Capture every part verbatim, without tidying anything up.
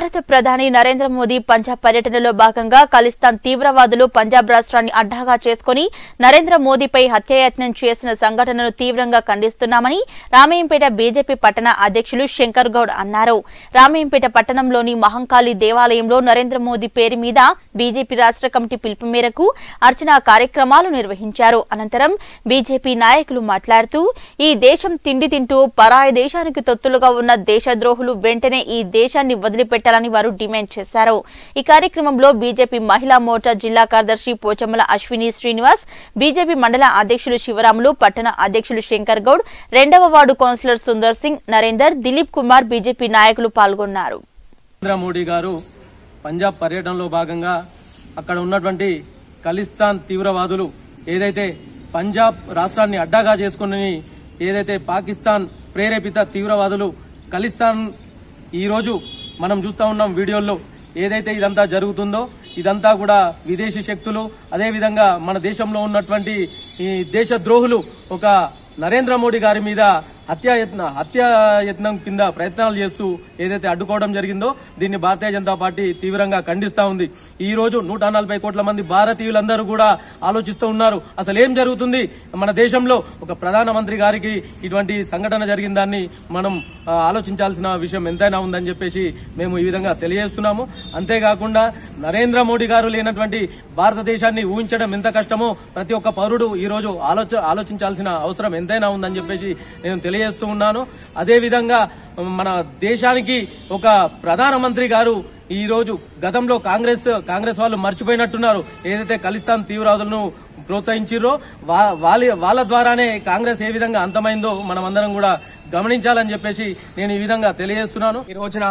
భారత ప్రధాని నరేంద్ర మోదీ పంజాబ్ పర్యటనలో భాగంగా ఖలిస్తాన్ తీవ్రవాదులు పంజాబ్ రాష్ట్రాన్ని అడ్డాగా చేసుకుని నరేంద్ర మోదీపై హత్యాయత్నం చేసిన సంఘటనను తీవ్రంగా ఖండిస్తున్నామని రామయ్యంపేట బీజేపీ పట్టణ అధ్యక్షులు శంకర్ గౌడ్ అన్నారు. రామయ్యంపేట పట్టణంలోని మహంకాళి దేవాలయంలో నరేంద్ర మోదీ పేరు మీద బీజేపీ రాష్ట్ర కమిటీ పిలుపు మేరకు అర్చనా కార్యక్రమాలు నిర్వహించారు. అనంతరం బీజేపీ నాయకులు మాట్లాడుతూ ఈ దేశం తిండి తింటూ పరాయి దేశానికి తొత్తులుగా ఉన్న దేశద్రోహులు వెంటనే ఈ దేశాన్ని వదిలిపెట్టాలని వారు డిమాండ్ చేశారు. ఈ కార్యక్రమంలో బీజేపీ మహిళా మోర్చా జిల్లా కార్యదర్శి పోచమ్మల అశ్విని శ్రీనివాస్, బీజేపీ మండల అధ్యక్షులు శివరాములు, పట్టణ అధ్యక్షులు శంకర్ గౌడ్, రెండవ ward councillor Sundar Singh, Narender, Dilip Kumar BJP నాయకులు పాల్గొన్నారు. నరేంద్ర మోడీ గారు పంజాబ్ పర్యటనలో భాగంగా అక్కడ ఉన్నటువంటి ఖలిస్తాన్ తీవ్రవాదులు ఏదైతే పంజాబ్ రాష్ట్రాన్ని అడ్డాగా చేసుకుని ఏదైతే పాకిస్తాన్ ప్రేరేపిత తీవ్రవాదులు ఖలిస్తాన్ ఈ రోజు మనం చూస్తా ఉన్నాం వీడియోల్లో ఏదైతే ఇదంతా జరుగుతుందో ఇదంతా కూడా విదేశీ శక్తులు అదేవిధంగా మన దేశంలో ఉన్నటువంటి ఈ దేశద్రోహులు ఒక నరేంద్ర మోడీ గారి మీద హత్యాయత్న హత్యాయత్నం కింద ప్రయత్నాలు చేస్తూ ఏదైతే అడ్డుకోవడం జరిగిందో దీన్ని భారతీయ జనతా పార్టీ తీవ్రంగా ఖండిస్తా ఉంది. ఈ రోజు నూట నలభై కోట్ల మంది భారతీయులందరూ కూడా ఆలోచిస్తూ ఉన్నారు అసలు ఏం జరుగుతుంది మన దేశంలో. ఒక ప్రధానమంత్రి గారికి ఇటువంటి సంఘటన జరిగిందాన్ని మనం ఆలోచించాల్సిన విషయం ఎంతైనా ఉందని చెప్పేసి మేము ఈ విధంగా తెలియజేస్తున్నాము. అంతేకాకుండా నరేంద్ర మోడీ గారు లేనటువంటి భారతదేశాన్ని ఊహించడం ఎంత కష్టమో ప్రతి ఒక్క పౌరుడు ఈ రోజు ఆలోచ ఆలోచించాల్సిన అవసరం ఎంతైనా ఉందని చెప్పేసి నేను తెలియజేస్తూ ఉన్నాను. అదేవిధంగా మన దేశానికి ఒక ప్రధానమంత్రి గారు ఈ రోజు గతంలో కాంగ్రెస్ కాంగ్రెస్ వాళ్ళు మర్చిపోయినట్టున్నారు. ఏదైతే ఖలిస్తాన్ తీవ్రవాదులను ప్రోత్సహించారో వాళ్ళ వాళ్ళ ద్వారానే కాంగ్రెస్ ఏ విధంగా అంతమైందో మనం అందరం కూడా గమనించాలని చెప్పేసి నేను ఈ విధంగా తెలియజేస్తున్నాను. ఈ రోజున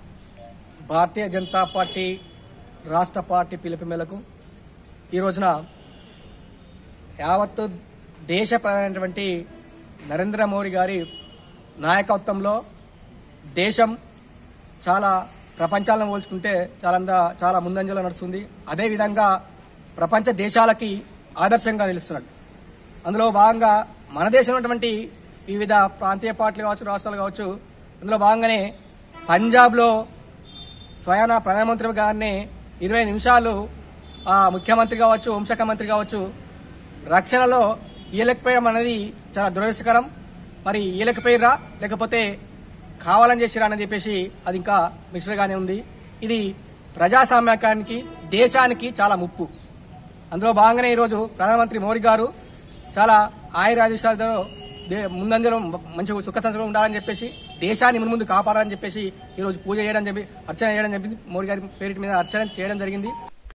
భారతీయ జనతా పార్టీ రాష్ట్ర పార్టీ పిలుపు మేరకు ఈ రోజున యావత్తు దేశ ప్రధానమైనటువంటి నరేంద్ర మోడీ గారి నాయకత్వంలో దేశం చాలా ప్రపంచాలను పోల్చుకుంటే చాలా చాలా ముందంజలో నడుస్తుంది. అదేవిధంగా ప్రపంచ దేశాలకి ఆదర్శంగా నిలుస్తున్నాడు. అందులో భాగంగా మన దేశం ఉన్నటువంటి వివిధ ప్రాంతీయ పార్టీలు కావచ్చు, రాష్ట్రాలు కావచ్చు, అందులో భాగంగానే పంజాబ్లో స్వయాన ప్రధానమంత్రి గారిని ఇరవై నిమిషాలు ముఖ్యమంత్రి కావచ్చు, హోంశాఖ మంత్రి కావచ్చు రక్షణలో ఇయ్యలేకపోయడం అనేది చాలా దురదృష్టకరం. మరి ఇయ్యలేకపోయిరా లేకపోతే కావాలని చేసిరా అని చెప్పేసి అది ఇంకా మిశ్రగానే ఉంది. ఇది ప్రజాస్వామ్యానికి దేశానికి చాలా ముప్పు. అందులో భాగంగానే ఈరోజు ప్రధానమంత్రి మోడీ గారు చాలా ఆయురాదేశాలతో ముందంజలో మంచి సుఖతంత్రం ఉండాలని చెప్పేసి దేశాన్ని ముందు ముందు కాపాడాలని చెప్పేసి ఈరోజు పూజ చేయడం చెప్పి అర్చన చేయడం చెప్పింది. మోడీ గారి పేరు మీద అర్చన చేయడం జరిగింది.